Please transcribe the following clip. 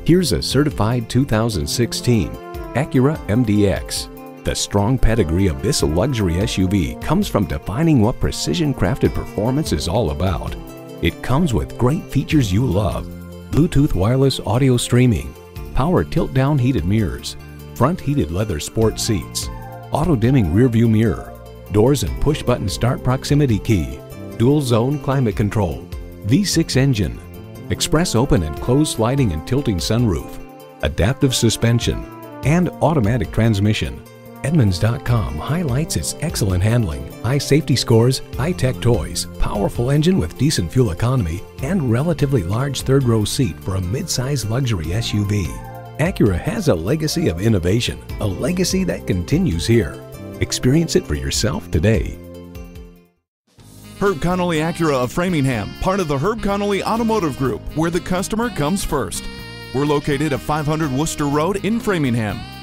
Here's a certified 2016 Acura MDX. The strong pedigree of this luxury SUV comes from defining what precision-crafted performance is all about. It comes with great features you love: Bluetooth wireless audio streaming, power tilt-down heated mirrors, front heated leather sport seats, auto-dimming rearview mirror, doors and push-button start proximity key, dual-zone climate control, V6 engine, express open and closed sliding and tilting sunroof, adaptive suspension, and automatic transmission. Edmunds.com highlights its excellent handling, high safety scores, high-tech toys, powerful engine with decent fuel economy, and relatively large third-row seat for a mid-size luxury SUV. Acura has a legacy of innovation, a legacy that continues here. Experience it for yourself today. Herb Connolly Acura of Framingham, part of the Herb Connolly Automotive Group, where the customer comes first. We're located at 500 Worcester Road in Framingham.